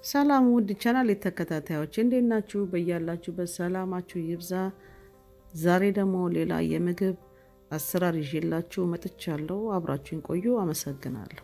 ሰላም ውድ ቻናል የተከታታዮች እንዴት ናችሁ? በያላችሁበት ሰላማችሁ ይብዛ። ዛሬ ደግሞ ሌላ የምግብ አሰራር ይዤላችሁ መጥቻለሁ። አብራችሁን ቆዩ። አመሰግናለሁ።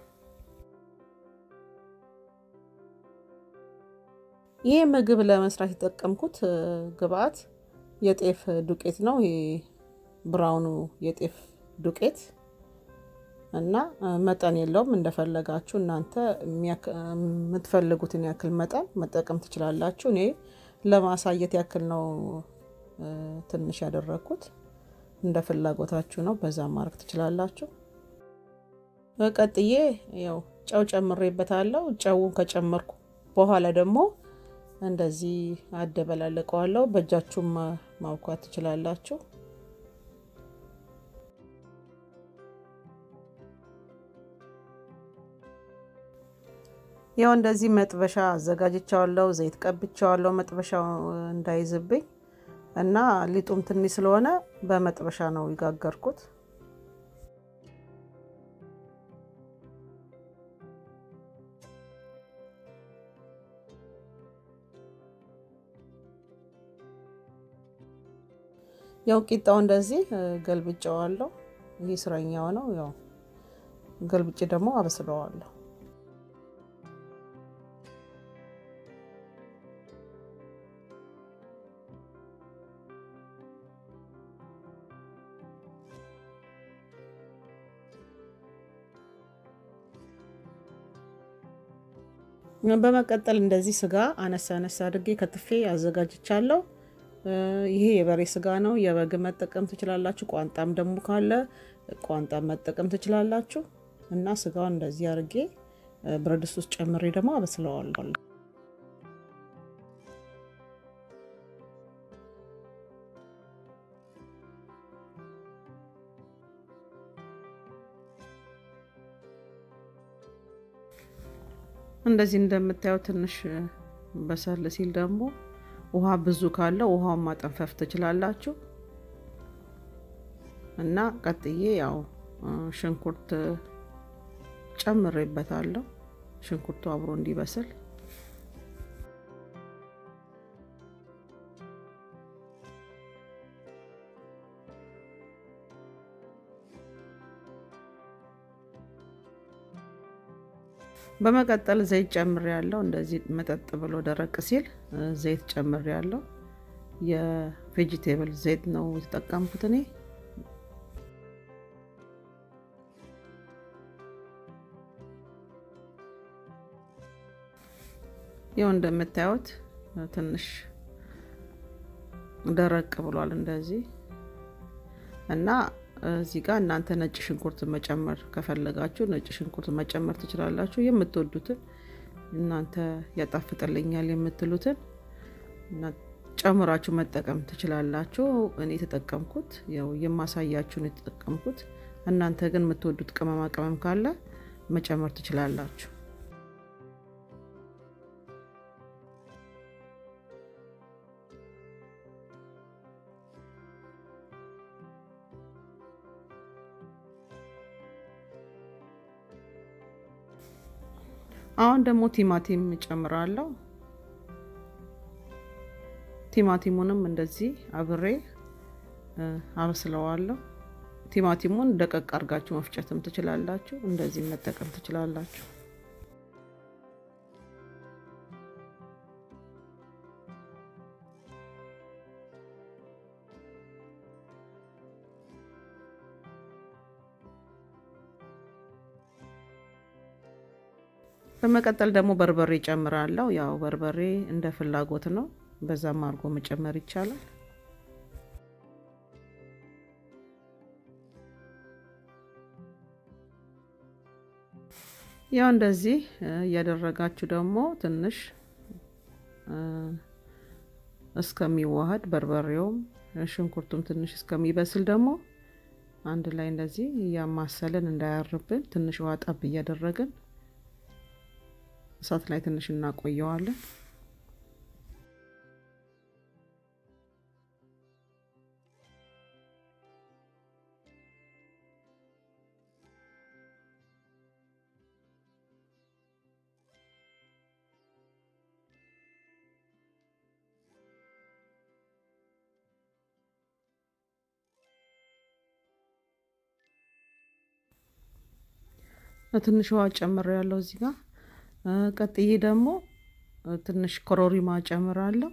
ይሄ ምግብ ለመስራት የተጠቀምኩት ግብአት የጤፍ ዱቄት ነው። ይሄ ብራውኑ የጤፍ ዱቄት እና መጠን የለውም። እንደፈለጋችሁ እናንተ የምትፈልጉትን ያክል መጠን መጠቀም ትችላላችሁ። እኔ ለማሳየት ያክል ነው ትንሽ ያደረኩት። እንደ ፍላጎታችሁ ነው፣ በዛ ማድረግ ትችላላችሁ። በቀጥዬ ያው ጨው ጨምሬበታለሁ። ጨውን ከጨመርኩ በኋላ ደግሞ እንደዚህ አደበላለቀዋለሁ። በእጃችሁ ማውካት ትችላላችሁ። ያው እንደዚህ መጥበሻ አዘጋጅቻለሁ። ዘይት ቀብቻለሁ መጥበሻው እንዳይዝብኝ እና ሊጡም ትንሽ ስለሆነ በመጥበሻ ነው ይጋገርኩት። ያው ቂጣው እንደዚህ ገልብጫዋለሁ። ይሄ ስራኛው ነው። ያው ገልብጬ ደግሞ አበስለዋለሁ። በመቀጠል እንደዚህ ስጋ አነሳ አድርጌ ከትፌ አዘጋጅቻለሁ። ይሄ የበሬ ስጋ ነው። የበግ መጠቀም ትችላላችሁ። ቋንጣም ደግሞ ካለ ቋንጣም መጠቀም ትችላላችሁ። እና ስጋውን እንደዚህ አድርጌ ብረት ድስት ውስጥ ጨምሬ ደግሞ አበስለዋለሁ። እንደዚህ እንደምታዩት ትንሽ በሰል ሲል ደግሞ ውሃ ብዙ ካለ ውሃውን ማጠንፈፍ ትችላላችሁ። እና ቀጥዬ ያው ሽንኩርት ጨምሬበታለሁ። ሽንኩርቱ አብሮ እንዲበስል በመቀጠል ዘይት ጨምሬያለሁ። እንደዚህ መጠጥ ብሎ ደረቅ ሲል ዘይት ጨምሬያለሁ። የቬጂቴብል ዘይት ነው የተጠቀምኩት እኔ። ያው እንደምታዩት ትንሽ ደረቅ ብሏል እንደዚህ እና እዚህ ጋር እናንተ ነጭ ሽንኩርት መጨመር ከፈለጋችሁ ነጭ ሽንኩርት መጨመር ትችላላችሁ። የምትወዱትን እናንተ ያጣፍጥልኛል የምትሉትን እና ጨምራችሁ መጠቀም ትችላላችሁ። እኔ ተጠቀምኩት ያው የማሳያችሁን የተጠቀምኩት። እናንተ ግን የምትወዱት ቅመማ ቅመም ካለ መጨመር ትችላላችሁ። አሁን ደግሞ ቲማቲም ጨምራለሁ። ቲማቲሙንም እንደዚህ አብሬ አበስለዋለሁ። ቲማቲሙን ደቀቅ አድርጋችሁ መፍጨትም ትችላላችሁ። እንደዚህ መጠቀም ትችላላችሁ። በመቀጠል ደግሞ በርበሬ ጨምራለሁ። ያው በርበሬ እንደ ፍላጎት ነው፣ በዛም አድርጎ መጨመር ይቻላል። ያው እንደዚህ ያደረጋችሁ ደግሞ ትንሽ እስከሚዋሃድ በርበሬውም ሽንኩርቱም ትንሽ እስከሚበስል ደግሞ አንድ ላይ እንደዚህ ያማሰለን እንዳያርብን ትንሽ ውሃ ጠብ እያደረግን እሳት ላይ ትንሽ እናቆየዋለን። ትንሽ ውሃ ጨምሬያለሁ እዚህ ጋር። ቀጥዬ ደግሞ ትንሽ ኮሮሪማ ጨምራለሁ።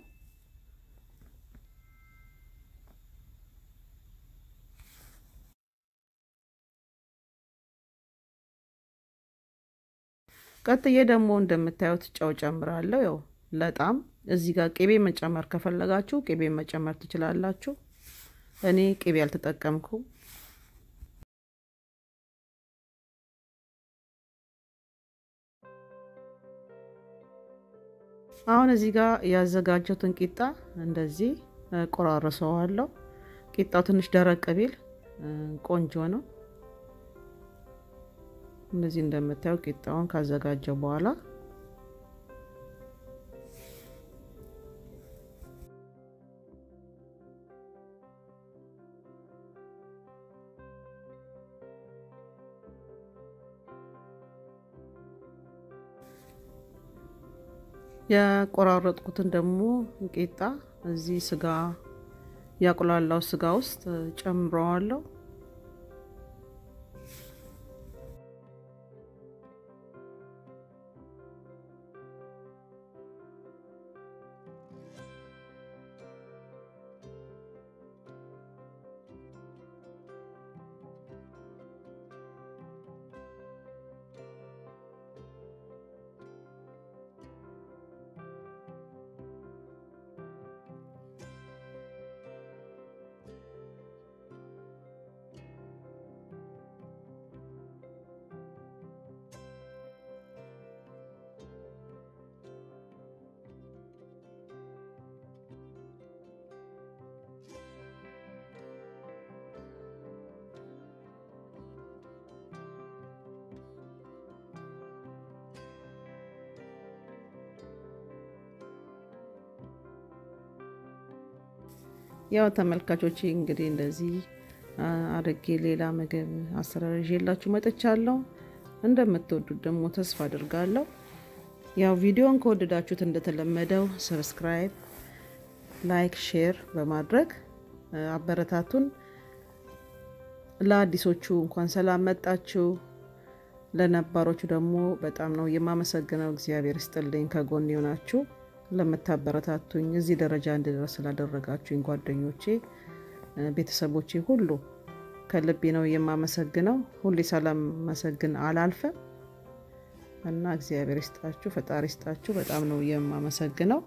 ቀጥዬ ደግሞ እንደምታዩት ጨው ጨምራለሁ። ያው ለጣም እዚህ ጋር ቅቤ መጨመር ከፈለጋችሁ ቅቤ መጨመር ትችላላችሁ። እኔ ቅቤ አልተጠቀምኩም። አሁን እዚህ ጋር ያዘጋጀሁትን ቂጣ እንደዚህ ቆራርሰዋለሁ። ቂጣው ትንሽ ደረቅ ቢል ቆንጆ ነው። እንደዚህ እንደምታዩ ቂጣውን ካዘጋጀው በኋላ ያቆራረጥኩትን ደግሞ ቂጣ እዚህ ስጋ ያቆላላው ስጋ ውስጥ ጨምረዋለሁ። ያው ተመልካቾቼ እንግዲህ እንደዚህ አድርጌ ሌላ ምግብ አሰራር ይዤላችሁ መጥቻለሁ። እንደምትወዱት ደግሞ ተስፋ አድርጋለሁ። ያው ቪዲዮን ከወደዳችሁት እንደተለመደው ሰብስክራይብ፣ ላይክ፣ ሼር በማድረግ አበረታቱን። ለአዲሶቹ እንኳን ሰላም መጣችሁ፣ ለነባሮቹ ደግሞ በጣም ነው የማመሰግነው። እግዚአብሔር ይስጥልኝ ከጎን ይሆናችሁ ለምታበረታቱኝ እዚህ ደረጃ እንድደርስ ስላደረጋችሁኝ ጓደኞቼ፣ ቤተሰቦቼ ሁሉ ከልቤ ነው የማመሰግነው። ሁሌ ሰላም መሰግን አላልፈም እና እግዚአብሔር ይስጣችሁ፣ ፈጣሪ ይስጣችሁ። በጣም ነው የማመሰግነው።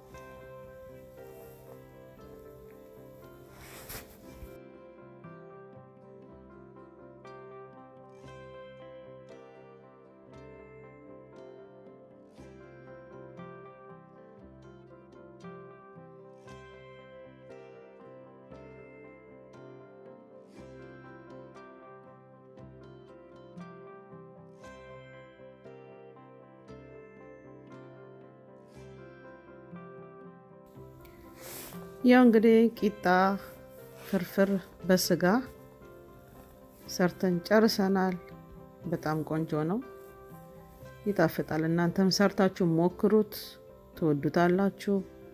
ያው እንግዲህ ቂጣ ፍርፍር በስጋ ሰርተን ጨርሰናል። በጣም ቆንጆ ነው፣ ይጣፍጣል። እናንተም ሰርታችሁ ሞክሩት፣ ትወዱታላችሁ።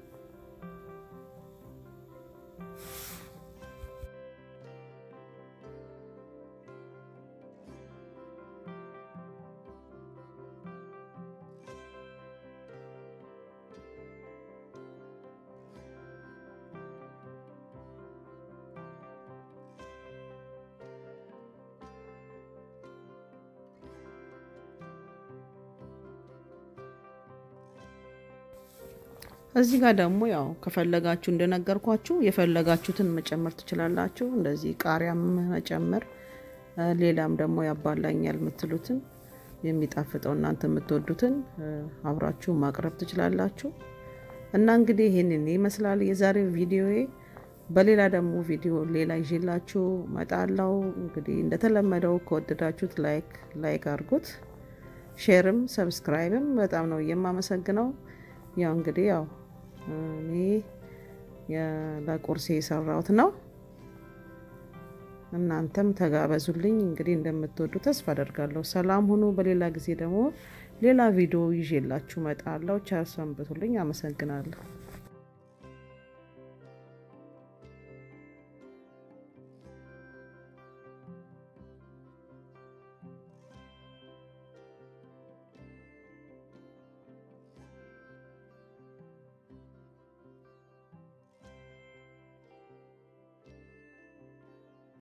እዚህ ጋር ደግሞ ያው ከፈለጋችሁ እንደነገርኳችሁ የፈለጋችሁትን መጨመር ትችላላችሁ። እንደዚህ ቃሪያም መጨመር፣ ሌላም ደግሞ ያባላኛል የምትሉትን የሚጣፍጠው እናንተ የምትወዱትን አብራችሁ ማቅረብ ትችላላችሁ። እና እንግዲህ ይሄንን ይመስላል የዛሬው ቪዲዮዬ። በሌላ ደግሞ ቪዲዮ ሌላ ይዤላችሁ መጣለው። እንግዲህ እንደተለመደው ከወደዳችሁት ላይክ አድርጉት፣ ሼርም ሰብስክራይብም በጣም ነው የማመሰግነው። ያው እንግዲህ ያው እኔ ለቁርሴ የሰራሁት ነው። እናንተም ተጋበዙልኝ። እንግዲህ እንደምትወዱ ተስፋ አደርጋለሁ። ሰላም ሁኑ። በሌላ ጊዜ ደግሞ ሌላ ቪዲዮ ይዤላችሁ መጣለሁ። ቻው ሰንብቱልኝ። አመሰግናለሁ።